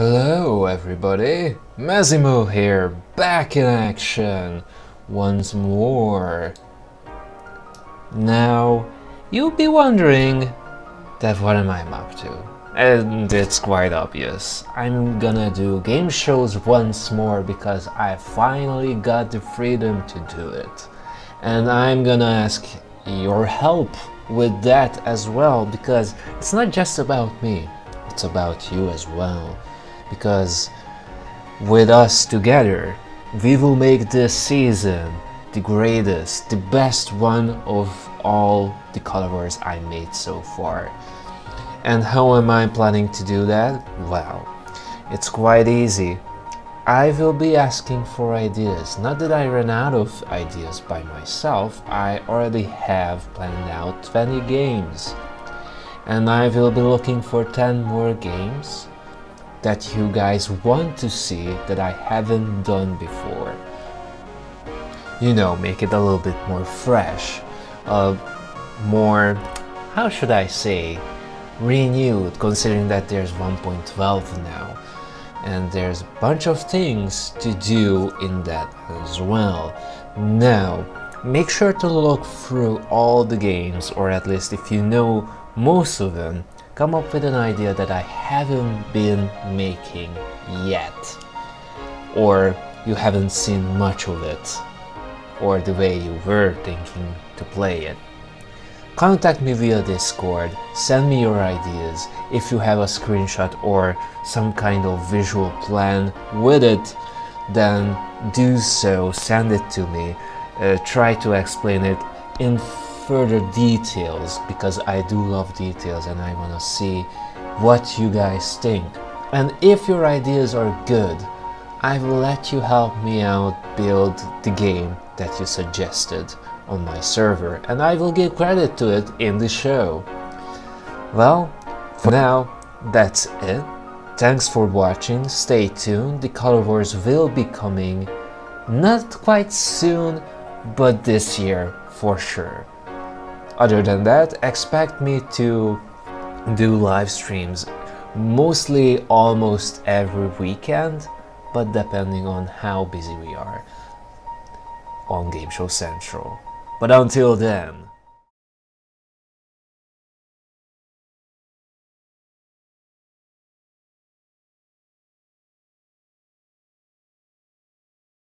Hello everybody, Massimo here, back in action once more. Now, you'll be wondering that what am I up to? And it's quite obvious. I'm gonna do game shows once more because I finally got the freedom to do it. And I'm gonna ask your help with that as well, because it's not just about me, it's about you as well. Because with us together, we will make this season the greatest, the best one of all the colors I made so far. And how am I planning to do that? Well, it's quite easy. I will be asking for ideas. Not that I ran out of ideas by myself, I already have planned out 20 games. And I will be looking for 10 more games that you guys want to see that I haven't done before. You know, make it a little bit more fresh, more, how should I say, renewed, considering that there's 1.12 now. And there's a bunch of things to do in that as well. Now, make sure to look through all the games, or at least if you know most of them, come up with an idea that I haven't been making yet, or you haven't seen much of it, or the way you were thinking to play it. Contact me via Discord, send me your ideas. If you have a screenshot or some kind of visual plan with it, then do so, send it to me. Try to explain it in further details, because I do love details and I want to see what you guys think. And if your ideas are good, I will let you help me out build the game that you suggested on my server, and I will give credit to it in the show. Well, for now, that's it. Thanks for watching, stay tuned, the Color Wars will be coming, not quite soon, but this year for sure. Other than that, expect me to do live streams, mostly almost every weekend, but depending on how busy we are on Game Show Central. But until then,